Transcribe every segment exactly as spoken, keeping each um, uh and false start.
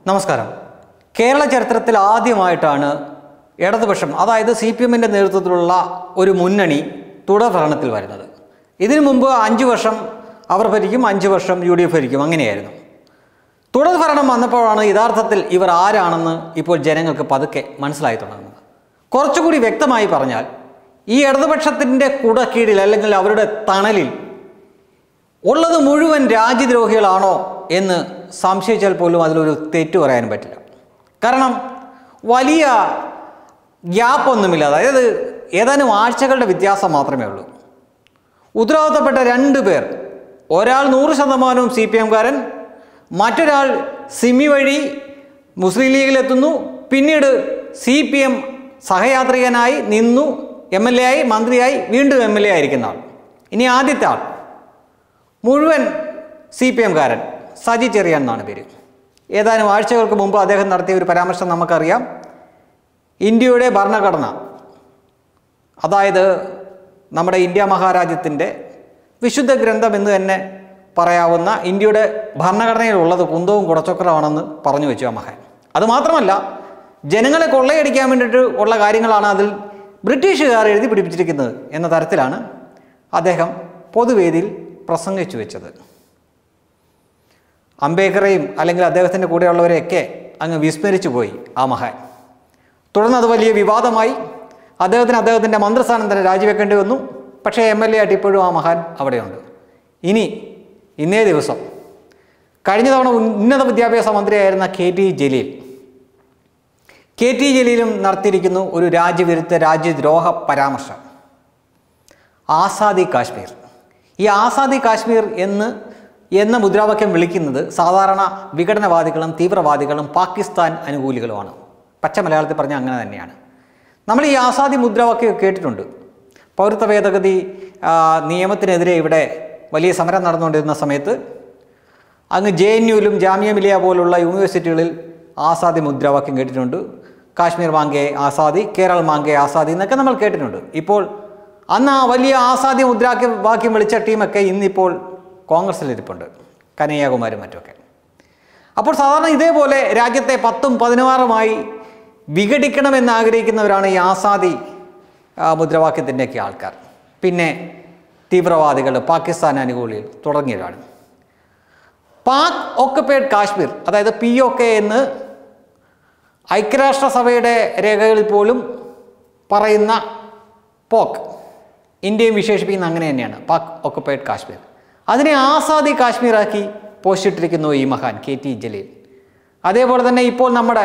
നമസ്കാരം. കേരള ചരിത്രത്തിൽ ആദ്യമായിട്ടാണ് ഇടതുപക്ഷം, അതായത് സി പി എമ്മിൻ്റെ നേതൃത്വത്തിലുള്ള ഒരു മുന്നണി തുടർ ഭരണത്തിൽ വരുന്നത്. ഇതിനു മുമ്പ് അഞ്ച് വർഷം അവർ ഭരിക്കും, അഞ്ച് വർഷം യു ഡി എഫ് ഭരിക്കും, അങ്ങനെയായിരുന്നു. തുടർ ഭരണം വന്നപ്പോഴാണ് യഥാർത്ഥത്തിൽ ഇവർ ആരാണെന്ന് ഇപ്പോൾ ജനങ്ങൾക്ക് പതുക്കെ മനസ്സിലായി തുടങ്ങുന്നത്. കുറച്ചുകൂടി വ്യക്തമായി പറഞ്ഞാൽ, ഈ ഇടതുപക്ഷത്തിൻ്റെ കുടക്കീഴിൽ അല്ലെങ്കിൽ അവരുടെ തണലിൽ ഉള്ളത് മുഴുവൻ രാജ്യദ്രോഹികളാണോ എന്ന് സംശയിച്ചാൽ പോലും അതിലൊരു തെറ്റു പറയാനും പറ്റില്ല. കാരണം വലിയ ഗ്യാപ്പൊന്നുമില്ല, അതായത് ഏതാനും ആഴ്ചകളുടെ വ്യത്യാസം മാത്രമേ ഉള്ളൂ. ഉത്തരവാദിത്തപ്പെട്ട രണ്ട് പേർ, ഒരാൾ നൂറ് ശതമാനവും സി പി എംകാരൻ, മറ്റൊരാൾ സിമി വഴി മുസ്ലിം ലീഗിലെത്തുന്നു, പിന്നീട് സി പി എം സഹയാത്രികനായി നിന്നു, എം എൽ എ ആയി, മന്ത്രിയായി, വീണ്ടും എം എൽ എ ആയിരിക്കുന്ന ആൾ. ഇനി ആദ്യത്തെ ആൾ മുഴുവൻ സി പി എംകാരൻ, സജി ചെറിയാൻ എന്നാണ് പേര്. ഏതാനും ആഴ്ചകൾക്ക് മുമ്പ് അദ്ദേഹം നടത്തിയ ഒരു പരാമർശം നമുക്കറിയാം. ഇന്ത്യയുടെ ഭരണഘടന, അതായത് നമ്മുടെ ഇന്ത്യ മഹാരാജ്യത്തിൻ്റെ വിശുദ്ധ ഗ്രന്ഥം എന്ന് തന്നെ പറയാവുന്ന ഇന്ത്യയുടെ ഭരണഘടനയിലുള്ളത് കുന്തവും കുടച്ചക്രമാണെന്ന് പറഞ്ഞു വെച്ചു ആ മഹാൻ. അതുമാത്രമല്ല, ജനങ്ങളെ കൊള്ളയടിക്കാൻ വേണ്ടിയിട്ട് ഉള്ള കാര്യങ്ങളാണ് അതിൽ ബ്രിട്ടീഷുകാർ എഴുതി പിടിപ്പിച്ചിരിക്കുന്നത് എന്ന തരത്തിലാണ് അദ്ദേഹം പൊതുവേദിയിൽ പ്രസംഗിച്ചു വെച്ചത്. അംബേദ്കറേയും അല്ലെങ്കിൽ അദ്ദേഹത്തിൻ്റെ കൂടെയുള്ളവരെയൊക്കെ അങ്ങ് വിസ്മരിച്ചു പോയി ആ മഹാൻ. തുടർന്ന് അത് വലിയ വിവാദമായി. അദ്ദേഹത്തിന് അദ്ദേഹത്തിൻ്റെ മന്ത്രിസ്ഥാനം തന്നെ രാജിവെക്കേണ്ടി വന്നു. പക്ഷേ എം എൽ എ ആയിട്ട് ഇപ്പോഴും ആ മഹാൻ അവിടെയുണ്ട്. ഇനി ഇന്നേ ദിവസം കഴിഞ്ഞ തവണ ഉന്നത വിദ്യാഭ്യാസ മന്ത്രിയായിരുന്ന K T Jaleel K T ജലീലും നടത്തിയിരിക്കുന്നു ഒരു രാജ്യവിരുദ്ധ രാജ്യദ്രോഹ പരാമർശം. ആസാദി കാശ്മീർ. ഈ ആസാദി കാശ്മീർ എന്ന് എന്ന മുദ്രാവാക്യം വിളിക്കുന്നത് സാധാരണ വിഘടനവാദികളും തീവ്രവാദികളും പാകിസ്ഥാൻ അനുകൂലികളുമാണ്. പച്ച മലയാളത്തിൽ പറഞ്ഞാൽ അങ്ങനെ തന്നെയാണ്. നമ്മൾ ഈ ആസാദി മുദ്രാവാക്യം കേട്ടിട്ടുണ്ട്. പൗരത്വ ഭേദഗതി നിയമത്തിനെതിരെ ഇവിടെ വലിയ സമരം നടന്നുകൊണ്ടിരുന്ന സമയത്ത് അങ്ങ് ജെ എൻ യുവിലും ജാമിയ മിലിയ പോലുള്ള യൂണിവേഴ്സിറ്റികളിൽ ആസാദി മുദ്രാവാക്യം കേട്ടിട്ടുണ്ട്. കാശ്മീർ മാങ്കേ ആസാദി, കേരൾ മാങ്കേ ആസാദി എന്നൊക്കെ നമ്മൾ കേട്ടിട്ടുണ്ട്. ഇപ്പോൾ അന്ന് ആ വലിയ ആസാദി മുദ്രാവാക്യം വാക്യം വിളിച്ച ടീമൊക്കെ ഇന്നിപ്പോൾ കോൺഗ്രസ്സിലിരിപ്പുണ്ട്, കനയ്യകുമാരും മറ്റുമൊക്കെ. അപ്പോൾ സാധാരണ ഇതേപോലെ രാജ്യത്തെ പത്തും പതിനാറുമായി വിഘടിക്കണമെന്ന് ആഗ്രഹിക്കുന്നവരാണ് ഈ ആസാദി മുദ്രാവാക്യത്തിൻ്റെയൊക്കെ ആൾക്കാർ. പിന്നെ തീവ്രവാദികൾ, പാകിസ്ഥാൻ അനുകൂലികൾ തുടങ്ങിയവരാണ്. പാക് ഓക്കുപൈഡ് കാശ്മീർ, അതായത് പി ഒ കെ എന്ന് ഐക്യരാഷ്ട്രസഭയുടെ രേഖകളിൽ പോലും പറയുന്ന പോക്ക്, ഇന്ത്യയും വിശേഷിപ്പിക്കുന്ന അങ്ങനെ തന്നെയാണ്, പാക് ഓക്കുപൈഡ് കാശ്മീർ. അതിനെ ആസാദി കാശ്മീറാക്കി പോസ്റ്റിട്ടിരിക്കുന്നു ഈ മഹാൻ കെ ടി ജലീൽ. അതേപോലെ തന്നെ ഇപ്പോൾ നമ്മുടെ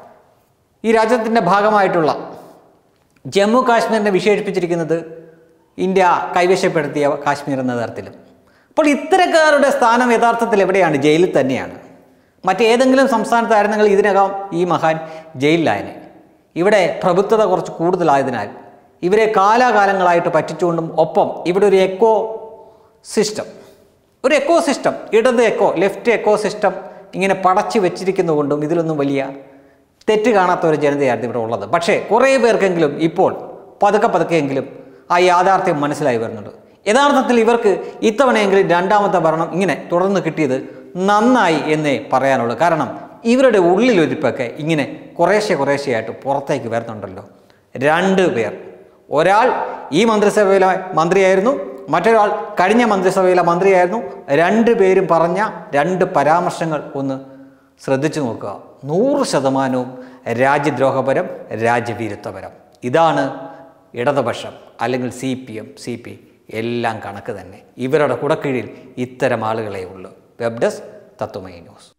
ഈ രാജ്യത്തിൻ്റെ ഭാഗമായിട്ടുള്ള ജമ്മു കാശ്മീരിനെ വിശേഷിപ്പിച്ചിരിക്കുന്നത് ഇന്ത്യ കൈവശപ്പെടുത്തിയ കാശ്മീർ എന്ന തരത്തിലും. അപ്പോൾ ഇത്തരക്കാരുടെ സ്ഥാനം യഥാർത്ഥത്തിൽ എവിടെയാണ്? ജയിലിൽ തന്നെയാണ്. മറ്റേതെങ്കിലും സംസ്ഥാനത്തായിരുന്നെങ്കിൽ ഇതിനകം ഈ മഹാൻ ജയിലിലായനെ. ഇവിടെ പ്രഭുത്വത കുറച്ച് കൂടുതലായതിനാൽ ഇവരെ കാലാകാലങ്ങളായിട്ട് പറ്റിച്ചുകൊണ്ടും, ഒപ്പം ഇവിടെ ഒരു എക്കോ സിസ്റ്റം ഒരു എക്കോ സിസ്റ്റം ഇടത് എക്കോ ലെഫ്റ്റ് എക്കോ സിസ്റ്റം ഇങ്ങനെ പടച്ചു വെച്ചിരിക്കുന്നതുകൊണ്ടും ഇതിലൊന്നും വലിയ തെറ്റ് കാണാത്ത ഒരു ജനതയായിരുന്നു ഇവിടെ ഉള്ളത്. പക്ഷേ കുറേ പേർക്കെങ്കിലും ഇപ്പോൾ പതുക്കെ പതുക്കെയെങ്കിലും ആ യാഥാർത്ഥ്യം മനസ്സിലായി വരുന്നുണ്ട്. യഥാർത്ഥത്തിൽ ഇവർക്ക് ഇത്തവണയെങ്കിലും രണ്ടാമത്തെ ഭരണം ഇങ്ങനെ തുടർന്ന് കിട്ടിയത് നന്നായി എന്നേ പറയാനുള്ളൂ. കാരണം ഇവരുടെ ഉള്ളിലൊരിപ്പൊക്കെ ഇങ്ങനെ കുറേശ്ശെ കുറേശ്ശെയായിട്ട് പുറത്തേക്ക് വരുന്നുണ്ടല്ലോ. രണ്ട് പേർ, ഒരാൾ ഈ മന്ത്രിസഭയിലെ മന്ത്രിയായിരുന്നു, മറ്റൊരാൾ കഴിഞ്ഞ മന്ത്രിസഭയിലെ മന്ത്രിയായിരുന്നു. രണ്ട് പേരും പറഞ്ഞ രണ്ട് പരാമർശങ്ങൾ ഒന്ന് ശ്രദ്ധിച്ചു നോക്കുക. നൂറ് ശതമാനവും രാജ്യദ്രോഹപരം, രാജ്യവിരുദ്ധപരം. ഇതാണ് ഇടതുപക്ഷം അല്ലെങ്കിൽ C P M, C P എല്ലാം കണക്ക് തന്നെ. ഇവരുടെ കുടക്കീഴിൽ ഇത്തരം ആളുകളെ ഉള്ളൂ. Web desk Tatwamayi news.